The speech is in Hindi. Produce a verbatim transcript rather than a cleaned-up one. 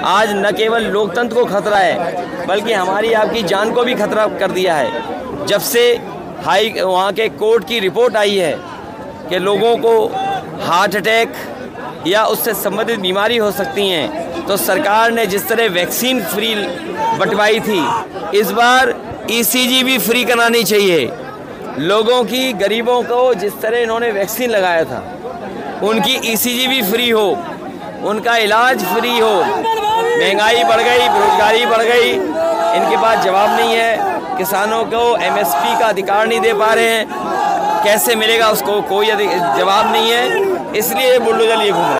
आज न केवल लोकतंत्र को खतरा है बल्कि हमारी आपकी जान को भी खतरा कर दिया है। जब से हाई वहाँ के कोर्ट की रिपोर्ट आई है कि लोगों को हार्ट अटैक या उससे संबंधित बीमारी हो सकती हैं, तो सरकार ने जिस तरह वैक्सीन फ्री बंटवाई थी, इस बार ईसीजी भी फ्री करानी चाहिए। लोगों की, गरीबों को जिस तरह इन्होंने वैक्सीन लगाया था, उनकी ईसीजी भी फ्री हो, उनका इलाज फ्री हो। महंगाई बढ़ गई, बेरोजगारी बढ़ गई, इनके पास जवाब नहीं है। किसानों को एमएसपी का अधिकार नहीं दे पा रहे हैं, कैसे मिलेगा उसको कोई जवाब नहीं है। इसलिए बुलडोजर लिए घूम रहे हैं।